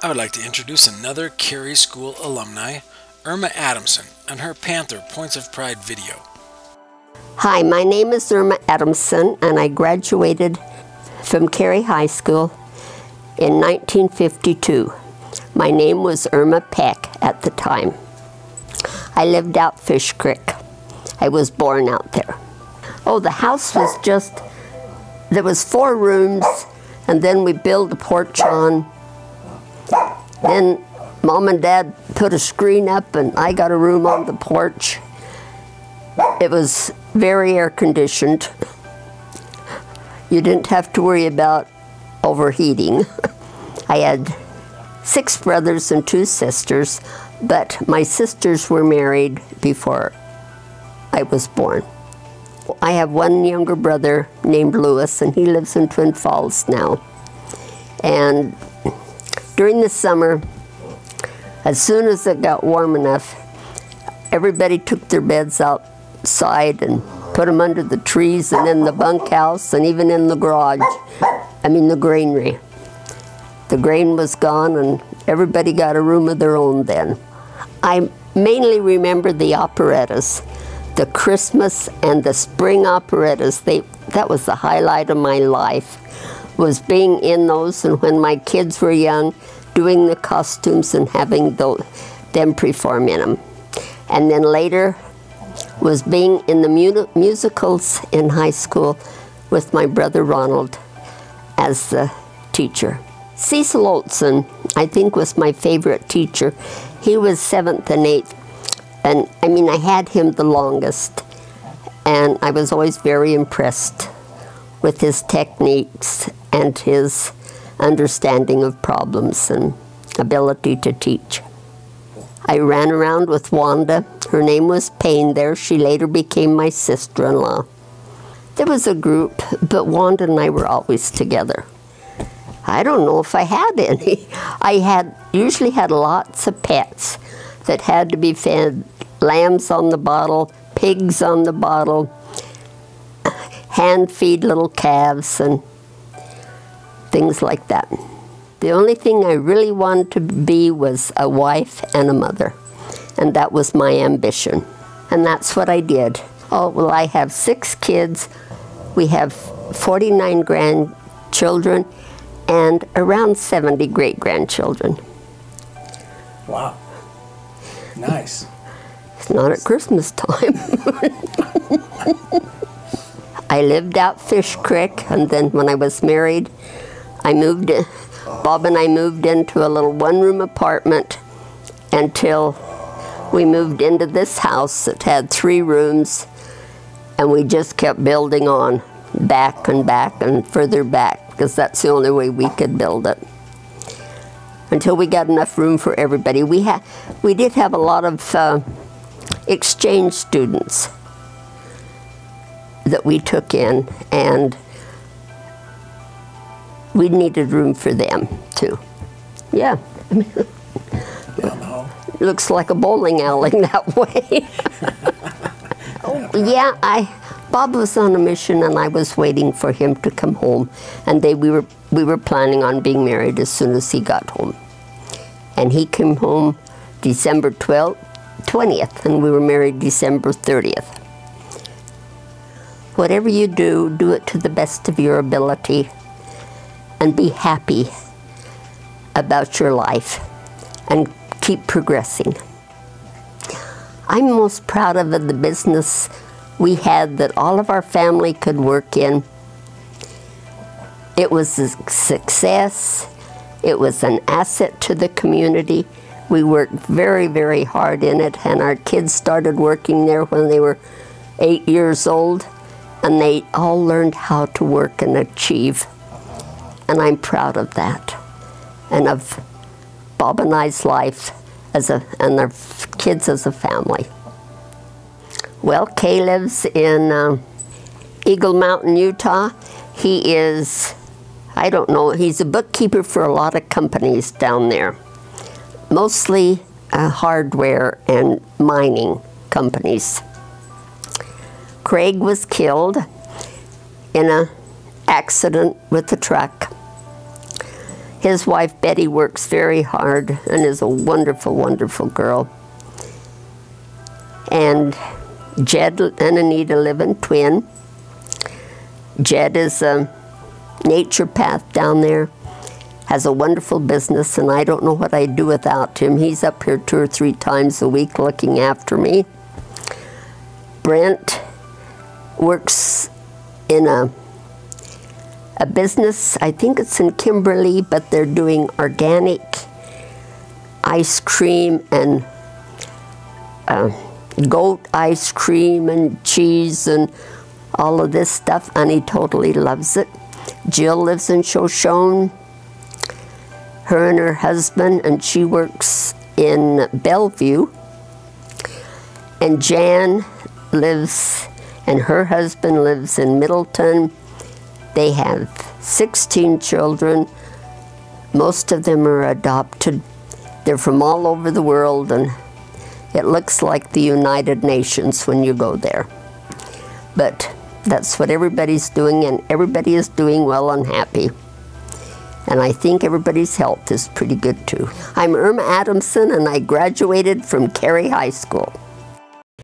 I would like to introduce another Carey School alumni, Erma Adamson, and her Panther Points of Pride video. Hi, my name is Erma Adamson, and I graduated from Carey High School in 1952. My name was Erma Peck at the time. I lived out Fish Creek. I was born out there. Oh, the house was just, there was 4 rooms, and then we built a porch on. Then Mom and Dad put a screen up, and I got a room on the porch. It was very air conditioned. You didn't have to worry about overheating. I had 6 brothers and 2 sisters, but my sisters were married before I was born. I have one younger brother named Louis, and he lives in Twin Falls now. And during the summer, as soon as it got warm enough, everybody took their beds outside and put them under the trees and in the bunkhouse and even in the garage. I mean the granary. The grain was gone and everybody got a room of their own then. I mainly remember the operettas, the Christmas and the spring operettas. That was the highlight of my life, was being in those, and when my kids were young, doing the costumes and having them perform in them. And then later was being in the musicals in high school with my brother Ronald as the teacher. Cecil Olson, I think, was my favorite teacher. He was 7th and 8th, and I mean, I had him the longest, and I was always very impressed with his techniques and his understanding of problems and ability to teach. I ran around with Wanda. Her name was Payne there. She later became my sister-in-law. There was a group, but Wanda and I were always together. I don't know if I had any. I usually had lots of pets that had to be fed. Lambs on the bottle, pigs on the bottle, hand feed little calves and things like that. The only thing I really wanted to be was a wife and a mother, and that was my ambition, and that's what I did. Oh, well, I have 6 kids. We have 49 grandchildren and around 70 great-grandchildren. Wow. Nice. It's not at Christmas time. I lived out Fish Creek, and then when I was married, Bob and I moved into a little 1-room apartment until we moved into this house that had 3 rooms, and we just kept building on back and back and further back, because that's the only way we could build it, until we got enough room for everybody. We did have a lot of exchange students that we took in, and we needed room for them too. Yeah. Looks like a bowling alley that way. Oh, yeah, Bob was on a mission, and I was waiting for him to come home, and we were planning on being married as soon as he got home. And he came home December 20th, and we were married December 30th. Whatever you do, do it to the best of your ability, and be happy about your life, and keep progressing. I'm most proud of the business we had that all of our family could work in. It was a success. It was an asset to the community. We worked very, very hard in it, and our kids started working there when they were 8 years old, and they all learned how to work and achieve. And I'm proud of that, and of Bob and I's life and our kids as a family. Well, Kay lives in Eagle Mountain, Utah. He is, I don't know, he's a bookkeeper for a lot of companies down there. Mostly hardware and mining companies. Craig was killed in an accident with a truck. His wife Betty works very hard and is a wonderful, wonderful girl. And Jed and Anita live in Twin. Jed is a naturopath down there, has a wonderful business, and I don't know what I'd do without him. He's up here 2 or 3 times a week looking after me. Brent works in a business, I think it's in Kimberly, but they're doing organic ice cream and goat ice cream and cheese and all of this stuff, and he totally loves it. Jill lives in Shoshone, her and her husband, and she works in Bellevue. And Jan lives, and her husband lives in Middleton. They have 16 children. Most of them are adopted. They're from all over the world, and it looks like the United Nations when you go there. But that's what everybody's doing, and everybody is doing well and happy. And I think everybody's health is pretty good too. I'm Erma Adamson, and I graduated from Carey High School.